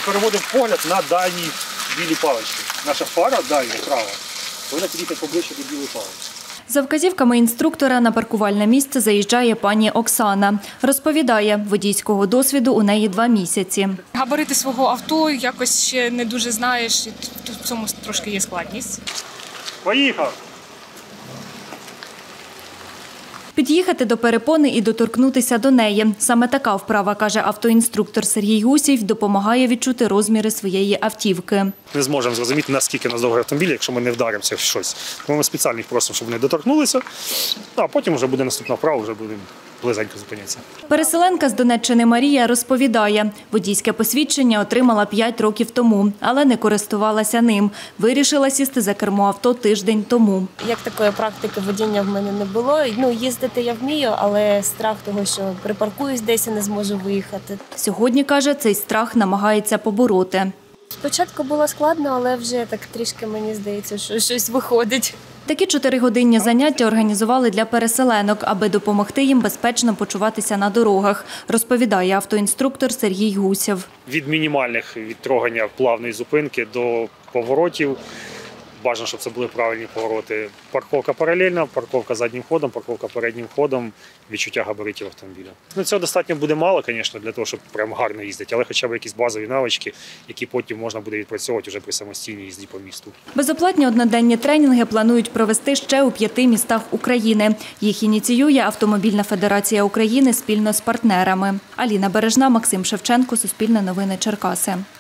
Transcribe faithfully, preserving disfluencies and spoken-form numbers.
переводимо погляд на дальні білі палички. Наша фара дальня, права, повинна під'їхати поближче до білої палички. За вказівками інструктора на паркувальне місце заїжджає пані Оксана. Розповідає, водійського досвіду у неї два місяці. Габарити свого авто якось ще не дуже знаєш, і в цьому трошки є складність. Поїхав! Під'їхати до перепони і доторкнутися до неї. Саме така вправа, каже автоінструктор Сергій Гусєв, допомагає відчути розміри своєї автівки. Не зможемо зрозуміти, наскільки у нас довгий автомобіль, якщо ми не вдаримося в щось. Тому ми спеціально їх просимо, щоб вони доторкнулися, а потім вже буде наступна вправа, вже будемо близенько зупинятися. Переселенка з Донеччини Марія розповідає, водійське посвідчення отримала п'ять років тому, але не користувалася ним. Вирішила сісти за кермо авто тиждень тому. Як такої практики водіння в мене не було. Ну, їздити я вмію, але страх того, що припаркуюсь десь і не зможу виїхати. Сьогодні, каже, цей страх намагається побороти. Спочатку було складно, але вже так трішки, мені здається, що щось виходить. Такі чотиригодинні заняття організували для переселенок, аби допомогти їм безпечно почуватися на дорогах, розповідає автоінструктор Сергій Гусєв. Від мінімальних відтрогання плавної зупинки до поворотів. Бажано, щоб це були правильні повороти. Парковка паралельна, парковка заднім ходом, парковка переднім ходом, відчуття габаритів автомобіля. Ну, цього достатньо буде мало, звісно, для того, щоб прям гарно їздити, але хоча б якісь базові навички, які потім можна буде відпрацьовувати вже при самостійній їзді по місту. Безоплатні одноденні тренінги планують провести ще у п'яти містах України. Їх ініціює Автомобільна федерація України спільно з партнерами. Аліна Бережна, Максим Шевченко, Суспільне новини, Черкаси.